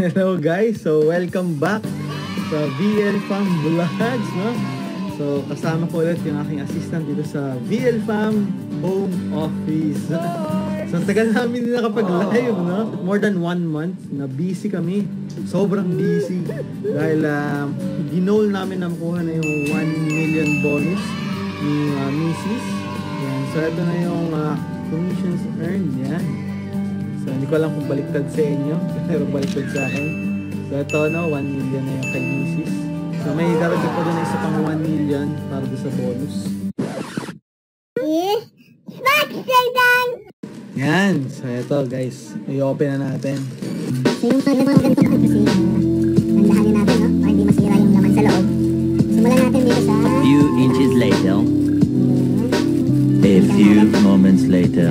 Hello guys, so welcome back sa VL Fam Vlogs, no? So kasama ko ulit yung aking assistant dito sa VL Fam Home Office. So tagal namin din nakapag-live, no? More than 1 month na busy kami. Sobrang busy dahil ginol namin na makuha na yung 1 million bonus ni Mrs. Yan. So ito na yung commissions earned, yan. So, hindi ko alam kung baliktad sa inyo, pero baliktad sa akin. So, ito, no, 1 million na yung kay Mrs. So, may darating pa doon na isa pang 1 million para doon sa bonus. Yan. So, ito, guys. I-open na natin. So, yung mga ganito kasi, nandahanin natin, no? Para hindi masira yung laman sa loob. Simulan natin dito sa... A few inches later. A few moments later.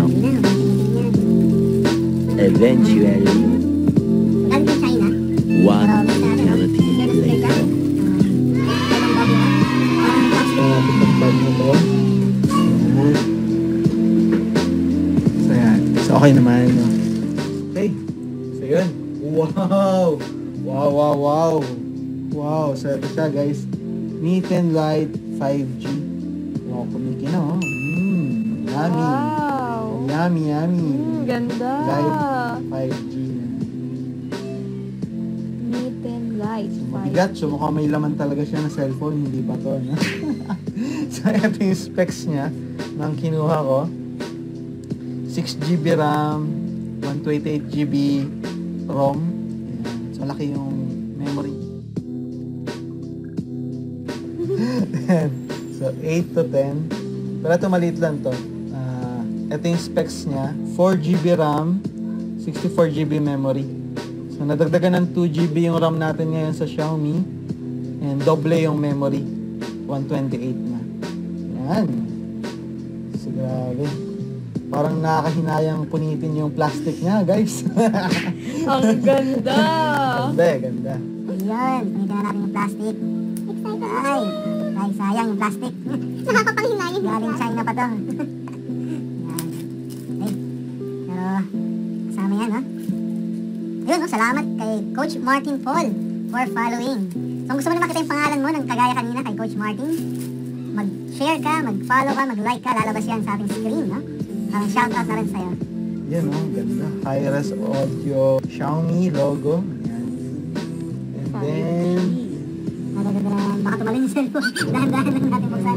Eventually, 1 eternity later. Pitang mo to. So, yan. So, okay naman. No? Okay. So, yun. Wow! Wow, wow, wow. Wow. So, ito siya, guys. Neat and Light 5G. Wow, kumiki na, oh. Yummy. Wow! Yummy, yummy. Ganda! Light 5G na. Neat and light. Mabigat. So, mukhang may laman talaga siya na cellphone. Hindi pa to, no? So, ito yung specs niya nang kinuha ko. 6GB RAM, 128GB ROM. Ayan. So, laki yung memory. So, 8 to 10. Pero ito, maliit lang to. Ito yung specs niya. 4GB RAM, 64GB memory. So, nadagdagan ng 2GB yung RAM natin ngayon sa Xiaomi. And doble yung memory. 128 na. Yan. So, grabe. Parang nakakahinayang punitin yung plastic niya, guys. Ang ganda! Ganda eh, ganda. Ayun, punitin na natin yung plastic. Ay, sayang yung plastic. Nakakapanghinayang. Galing China pa to. Kasama yan, ha? Ayun, no? Salamat kay Coach Martin Paul for following. So, kung gusto mo na makita yung pangalan mo ng kagaya kanina kay Coach Martin, mag-share ka, mag-follow ka, mag-like ka, lalabas yan sa ating screen, no? Shoutout na rin sa'yo. Yan, no? Ganda. Hi-res audio Xiaomi logo. Yan. And then... Baka tumalin yung cellphone. Dahan-dahan lang natin buksan.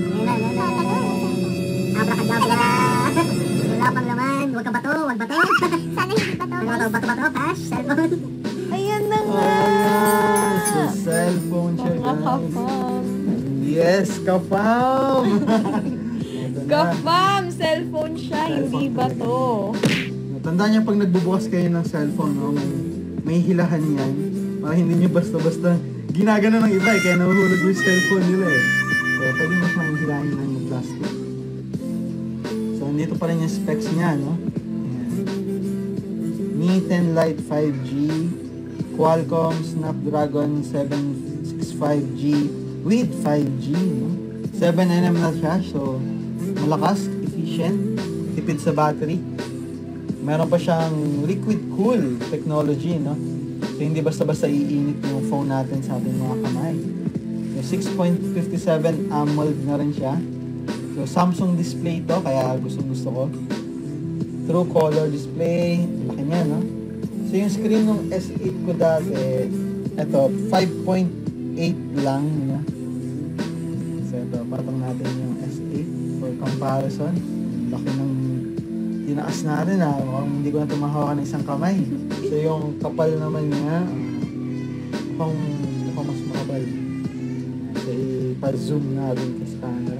Abracadabra! Wala pang laman. Huwag ka bato, huwag bato. Sana hindi bato. Bato, cash, cellphone. Ayan na nga! Ayan! So, cellphone siya, Mga guys. ka-fam! Yes, ka-fam! Ka-fam! Cellphone siya, hindi ba to? Tandaan niyo pag nagbubukas kayo ng cellphone, no, may hilahan yan. Para hindi niyo basta-basta ginagano ng iba kaya nahuhulog yung cellphone nila eh. So, pwede mas mahihilahin lang yung plastic. So, nandito pa rin yung specs niya, no? Ayan. Neat and Light 5G, Qualcomm Snapdragon 765G with 5G, no? 7nm na siya, so malakas, efficient, tipid sa battery. Meron pa siyang liquid cool technology, no? So, hindi basta-basta iinit yung phone natin sa ating mga kamay. So, 6.57 AMOLED na rin siya. So, Samsung display to, kaya gusto ko. True color display, laki niya, no? So, yung screen ng S8 ko dati, eto, 5.8 lang, no? So, ito, patang natin yung S8 for comparison. Laki ng tinaas natin, ha? Hindi ko na tumahawakan ng isang kamay. So, yung kapal naman niya, mukhang mas makapal. So, ipa-zoom natin sa camera.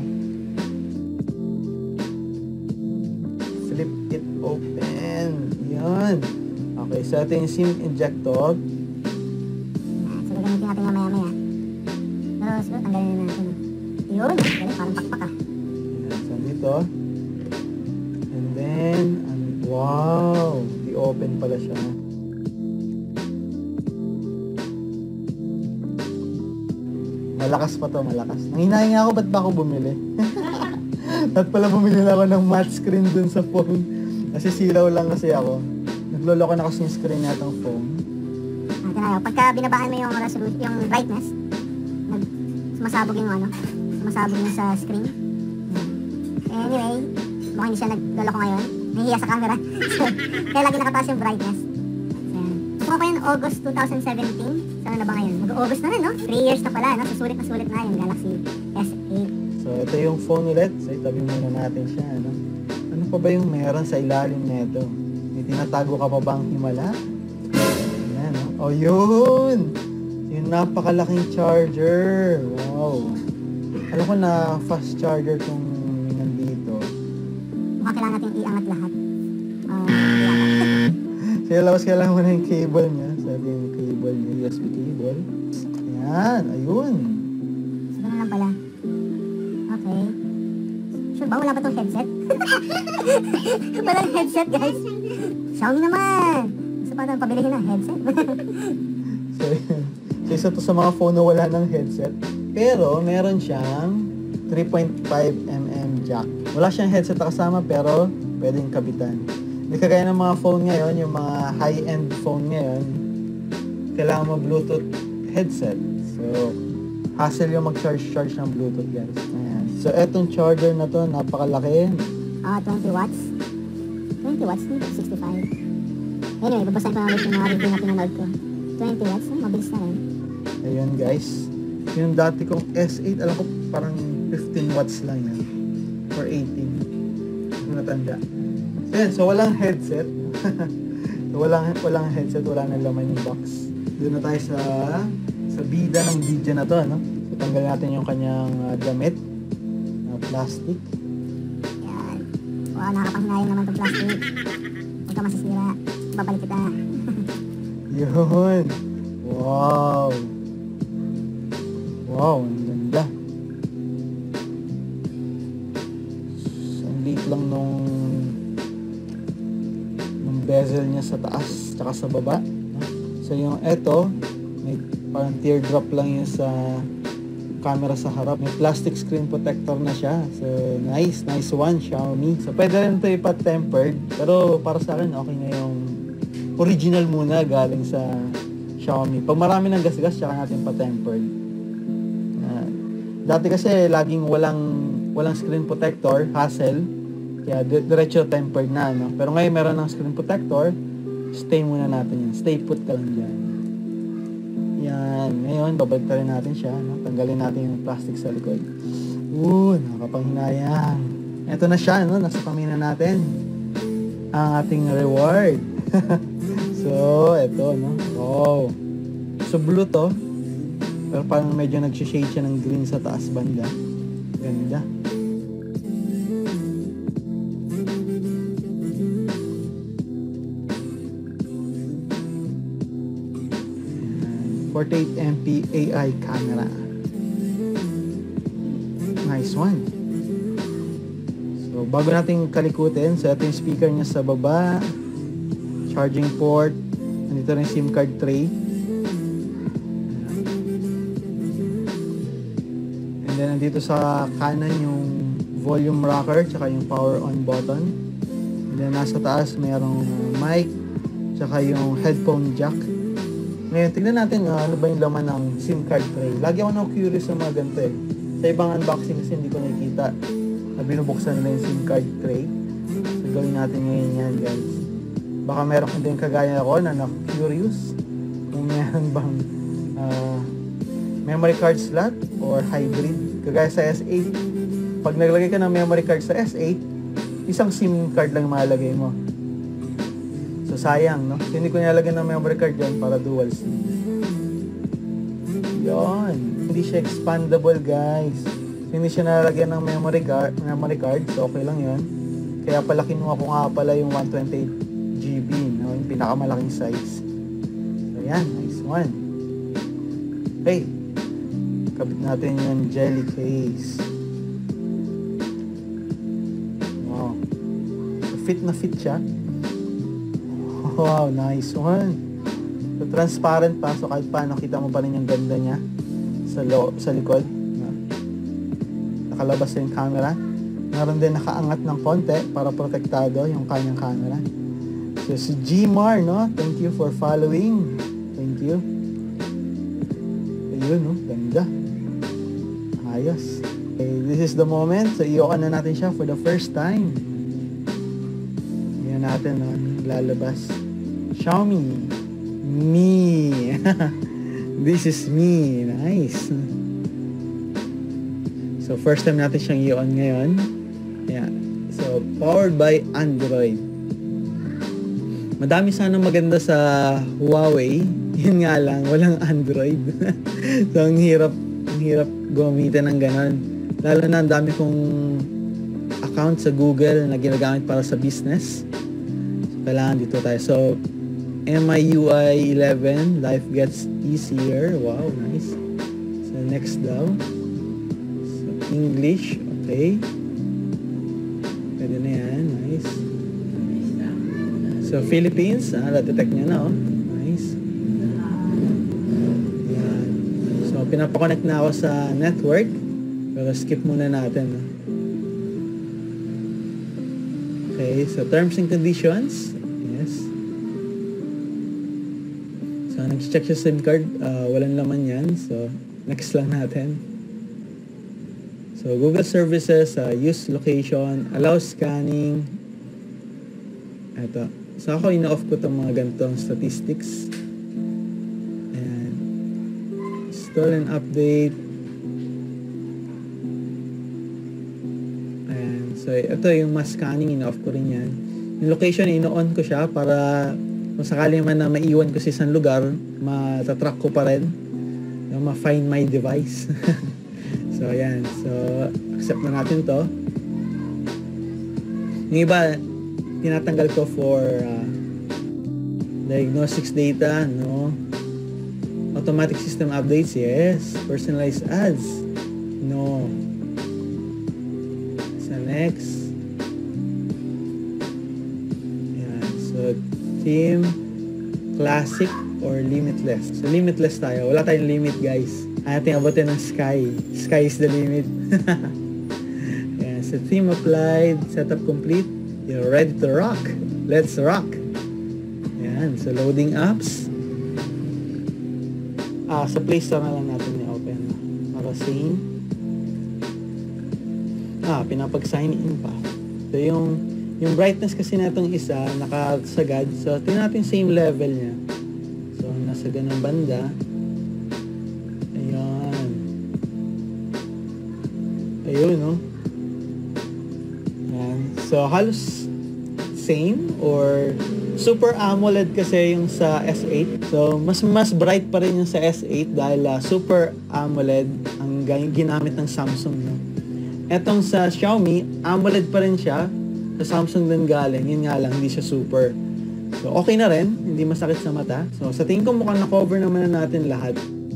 Flip it open. Yan. Okay, so ito yung SIM injector. So, gagamitin natin mamaya-maya. Pero, siguro, tanggalin na natin. Yun, parang pakpak, ah. Yan, so dito. And then, wow! I-open pala siya. Malakas pa to, malakas. Nanghinahin nga ako, ba't ba ako bumili? At pala bumili na ako ng matte screen dun sa phone. Kasi silaw lang kasi ako. Nagloloko na kasi yung screen na itong phone. tayo. Pagka binabaan mo yung resolution, yung brightness, sumasabog yung ano, sumasabog yung sa screen. Anyway, mukhang hindi siya nagloloko ngayon. Nahihiya sa camera. So, kaya lagi nakataas yung brightness. So, yan. Kuha ko yun August 2017. So, ano na ba ngayon? Mag-August na rin, no? 3 years na pala, no? So, sulit na yung Galaxy S8. So, ito yung phone ulit. So, itabi muna natin siya, ano? Ano pa ba yung meron sa ilalim nito? May tinatago ka pa bang himala? Ayan, no? Oh, yun! Yung napakalaking charger. Wow! Alam ko na fast charger tong nandito. Mukhang kailangan natin iangat lahat. Kaya labas kailangan mo na yung cable niya. Sabi yung cable niya, USB cable. Ayan, ayun. So, ganun lang pala. Okay. Sure ba? Wala ba itong headset? Walang headset, guys. Xiaomi naman. Gusto pa natin pabilihin ng headset. So, yun. So, isa to sa mga phone na wala ng headset. Pero, meron siyang 3.5mm jack. Wala siyang headset na kasama, pero pwedeng kabitan. Hindi kagaya ng mga phone ngayon, yung mga high-end phone ngayon, kailangan mo Bluetooth headset. So, hassle yung mag-charge ng Bluetooth, guys. Ayan. So, etong charger na to, napakalaki. 20 watts. 20 watts, 65. Anyway, babasahin ko na ulit yung mga review na pinanood ko. 20 watts, mabilis na rin. Ayun, guys. Yung dati kong S8, alam ko parang 15 watts lang yan. Or 18. Yung natanda. Ayan, so walang headset. So, walang headset, wala nang laman yung box. Doon na tayo sa bida ng video na to, no? So, tanggal natin yung kanyang damit na plastic. Yan. Wow, nakakapanghinayang naman itong plastic. Huwag ka masisira. Babalik kita. Yun. Wow. Wow, ang ganda. Ang liit lang nung bezel niya sa taas tsaka sa baba. So yung eto, may parang teardrop lang yun sa camera sa harap. May plastic screen protector na siya. So nice one, Xiaomi. So pwede rin ito ipa-tempered. Pero para sa akin, okay na yung original muna galing sa Xiaomi. Pag marami ng gasgas, tsaka natin pa-tempered. Dati kasi laging walang screen protector, hassle. Kaya diretso tempered na, no? Pero ngayon meron ng screen protector, stay muna natin yan. Stay put ka lang dyan. Yan. Ngayon, babalik rin natin siya, no? Tanggalin natin yung plastic sa likod. Nakapanghinayang. Ito na siya, no? Nasa pamina natin. Ang ating reward. So, ito, no? Wow. So, blue to. Pero parang medyo nag-shade siya ng green sa taas banda. Ganda. Ayan. 48MP AI camera. Nice one. So, bago natin kalikutin, so ito yung speaker niya sa baba. Charging port. Nandito rin SIM card tray. And then nandito sa kanan yung volume rocker tsaka yung power on button. And then nasa taas mayroong mic tsaka yung headphone jack. Ngayon tignan natin ano ba yung laman ng SIM card tray. Lagi ako na-curious sa mga ganito eh. Sa ibang unboxing kasi hindi ko nakikita na binubuksan nila yung SIM card tray. So gawin natin ngayon yan, guys. Baka meron kung din kagaya ako na na-curious kung meron bang memory card slot or hybrid. Kagaya sa S8, pag naglagay ka ng memory card sa S8, isang SIM card lang malagay mo. So sayang, no? So, hindi ko nilalagay ng memory card dyan para dual SIM. Yon. Hindi siya expandable, guys. So, hindi siya nalalagyan ng memory card. So okay lang yon. Kaya pala kinuha ko nga pala yung 128GB, no? Yung pinakamalaking size. So yan, nice one. Okay. Kabit natin yung jelly case. Wow. So, fit na fit siya. Wow, nice one. So, transparent pa. So, kahit paano, kita mo pa rin yung ganda niya sa likod. Nakalabas yung camera. Meron din nakaangat ng konti para protektado yung kanyang camera. So, si Gmar, no? Thank you for following. Thank you. Ayun, no? Ganda. Ayos. Okay, this is the moment. So, i-on na natin siya for the first time. Yan natin, no? Lalabas. Xiaomi Mi. This is Me. Nice. So, first time natin siyang i-on ngayon. Yeah. So, powered by Android. Madami sana maganda sa Huawei. Yun nga lang, walang Android. So, ang hirap gamitin ng ganon. Lalo na ang dami kong account sa Google na ginagamit para sa business. So, kailangan dito tayo. So, MIUI 11, life gets easier. Wow, nice. So, next daw. So, English, okay. Pwede na yan, nice. So, Philippines, na-detect niya na, oh. Nice. Yan. So, pinapakonnect na ako sa network. Pero skip muna natin, no? Okay, so terms and conditions. Yes. So, nag-check siya SIM card. Walang laman yan. So, next lang natin. So, Google services, use location, allow scanning. Ito. So, ako ina-off ko itong mga ganitong statistics. Ayan. Install and update. Ayan. So, ito yung mas scanning, ina-off ko rin yan. Yung location, ino-on ko siya para kung sakali man na maiwan ko sa isang lugar, matatrack ko pa rin. Ma-find my device. So, ayan. So, accept na natin to. Yung iba, tinatanggal ko for diagnostics data, no? Automatic system updates, yes. Personalized ads, no. So, next. Ayan. So, theme, classic, or limitless. So, limitless tayo. Wala tayong limit, guys. Ating abutin ng sky. Sky is the limit. Ayan. So, theme applied, setup complete. You're ready to rock. Let's rock. Yan. So, loading apps. Sa Play Store na lang natin i-open. Para same. Pinapag-sign in pa. So, yung brightness kasi na itong isa, nakasagad. So, tingnan natin same level niya. So, nasa ganang banda. Ayan. Ayun, no? So, halos same or Super AMOLED kasi yung sa S8. So, mas bright pa rin yung sa S8 dahil Super AMOLED ang ginamit ng Samsung, no? Etong sa Xiaomi, AMOLED pa rin siya. Sa Samsung din galing. Yun nga lang, hindi siya super. So, okay na rin. Hindi masakit sa mata. So, sa tingin ko mukhang na-cover naman na natin lahat.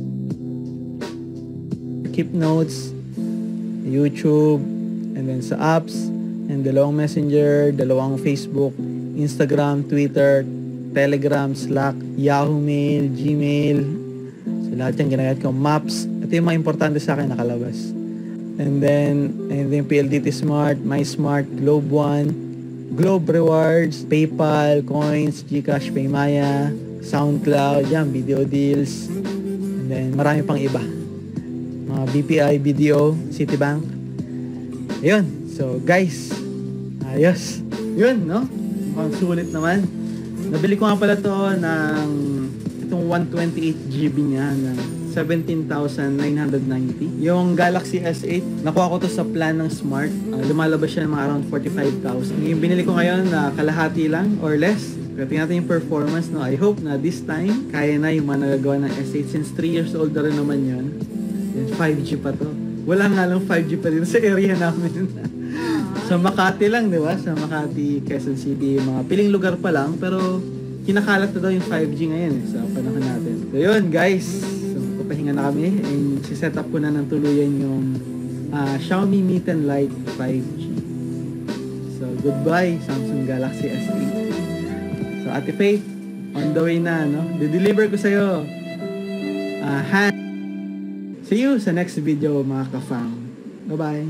Keep notes, YouTube, and then sa apps, and dalawang Messenger, dalawang Facebook, Instagram, Twitter, Telegram, Slack, Yahoo Mail, Gmail. So, lahat yung ginagamit ko. Maps. Ito yung mga importante sa akin nakalabas. And then PLDT Smart, MySmart, Globe One, Globe Rewards, PayPal, Coins, GCash, Paymaya, SoundCloud, yan, video deals. And then marami pang iba. Mga BPI, BDO, Citibank. Ayun. So, guys, ayos. Yun, no? Mukhang sulit naman. Nabili ko nga pala to ng itong 128GB niya ng 17,990. Yung Galaxy S8, nakuha ko to sa plan ng Smart. Lumalabas siya ng mga around 45,000. Yung binili ko ngayon na kalahati lang or less. Pero tingnan natin yung performance, no? I hope na this time, kaya na yung mga nagagawa ng S8 since 3 years old na rin naman yun. 5G pa to. Wala nga lang 5G pa rin sa area namin. Sa Makati lang, di ba? Sa Makati, Quezon City, mga piling lugar pa lang. Pero kinakalat na daw yung 5G ngayon sa panahon natin. So yun, guys. So papahinga na kami. And siset up ko na ng tuluyan yung Xiaomi Mi 10 Lite 5G. So goodbye, Samsung Galaxy S8. So Ate Faith, on the way na, no? De-deliver ko sa'yo. See you sa next video, mga ka-fam. Bye-bye.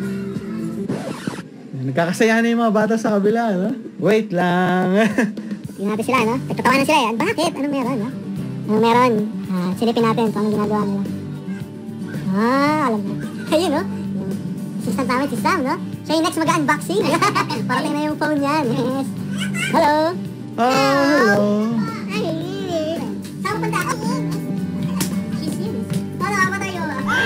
Nagkakasaya na yung mga bata sa kabila, no? Wait lang. Tingnan natin sila, no? Nagtatawanan sila yan. Bakit? Anong meron, no? Anong meron? Silipin natin kung anong ginagawa nila. Alam mo. Ayun, no? Yung assistant namin, si Sam, no? Siya yung next mag-unboxing. Parating na yung phone niyan. Yes. Hello. Hello. Ay, saan mo punta? She's here. Ano, apa tayo?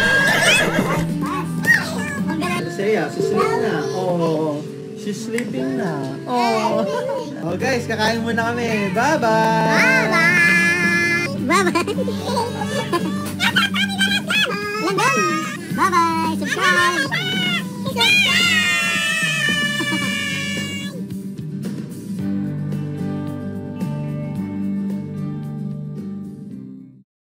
Ang galing. Saya, she's sleeping na. Oh, she's sleeping na. Oh. Oh guys, kakain muna kami. Bye-bye. Bye-bye. Bye-bye.